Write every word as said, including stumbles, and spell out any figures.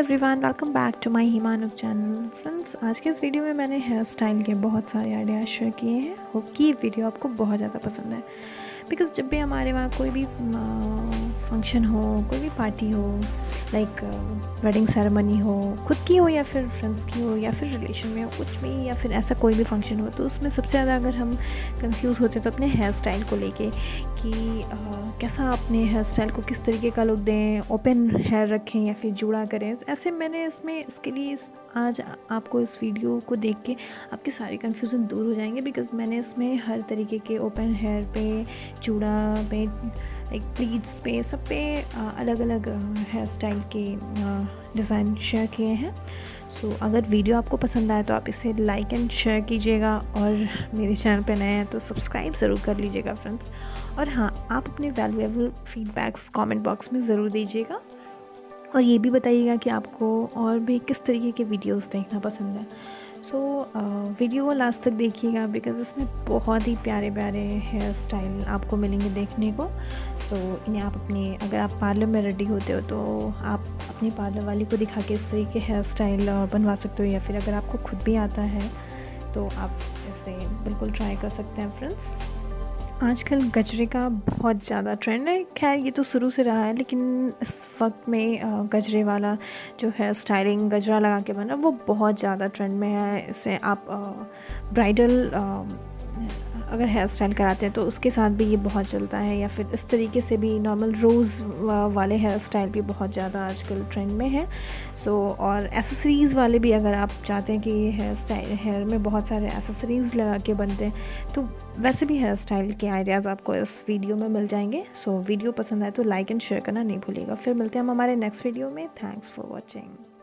Everyone, welcome back to my हिमानुक channel. Friends, आज के इस वीडियो में मैंने हेयर स्टाइल के बहुत सारे आइडियाज़ शेयर किए हैं। होप कि ये वीडियो आपको बहुत ज़्यादा पसंद है, बिकॉज़ जब भी हमारे वहाँ कोई भी फंक्शन हो, कोई भी पार्टी हो, लाइक वेडिंग सेरेमनी हो, खुद की हो या फिर फ्रेंड्स की हो या फिर रिलेशन में हो, कुछ भी, या फिर ऐसा कोई भी फंक्शन हो, तो उसमें सबसे ज़्यादा अगर हम कंफ्यूज होते हैं तो अपने हेयर स्टाइल को लेके कि आ, कैसा अपने हेयर स्टाइल को किस तरीके का लुक दें, ओपन हेयर रखें या फिर जूड़ा करें। तो ऐसे मैंने इसमें इसके लिए इस, आज आपको इस वीडियो को देख के आपके सारे कन्फ्यूज़न दूर हो जाएंगे, बिकॉज़ मैंने इसमें हर तरीके के ओपन हेयर पे, जूड़ा पे, एक प्लीट्स पे, सब पे अलग अलग हेयर स्टाइल के डिज़ाइन शेयर किए हैं। सो so, अगर वीडियो आपको पसंद आए तो आप इसे लाइक एंड शेयर कीजिएगा, और मेरे चैनल पे नए हैं तो सब्सक्राइब ज़रूर कर लीजिएगा फ्रेंड्स। और हाँ, आप अपने वैल्यूएबल फीडबैक्स कमेंट बॉक्स में ज़रूर दीजिएगा, और ये भी बताइएगा कि आपको और भी किस तरीके के वीडियोस देखना पसंद है। सो so, वीडियो को लास्ट तक देखिएगा, बिकॉज़ इसमें बहुत ही प्यारे प्यारे हेयर स्टाइल आपको मिलेंगे देखने को। तो so, इन्हें आप अपने, अगर आप पार्लर में रेडी होते हो तो आप अपनी पार्लर वाली को दिखा के इस तरीके हेयर स्टाइल बनवा सकते हो, या फिर अगर आपको खुद भी आता है तो आप इसे बिल्कुल ट्राई कर सकते हैं फ्रेंड्स। आजकल गजरे का बहुत ज़्यादा ट्रेंड है। खैर, ये तो शुरू से रहा है, लेकिन इस वक्त में गजरे वाला जो हेयर स्टाइलिंग, गजरा लगा के बना, वो बहुत ज़्यादा ट्रेंड में है। इससे आप ब्राइडल अगर हेयर स्टाइल कराते हैं तो उसके साथ भी ये बहुत चलता है, या फिर इस तरीके से भी नॉर्मल रोज़ वाले हेयर स्टाइल भी बहुत ज़्यादा आजकल ट्रेंड में है। सो so, और एसेसरीज़ वाले भी, अगर आप चाहते हैं कि हेयर स्टाइल, हेयर में बहुत सारे एसेसरीज़ लगा के बनते हैं, तो वैसे भी हेयर स्टाइल के आइडियाज़ आपको इस वीडियो में मिल जाएंगे। सो so, वीडियो पसंद आए तो लाइक एंड शेयर करना नहीं भूलिएगा। फिर मिलते हैं हम हमारे नेक्स्ट वीडियो में। Thanks for watching.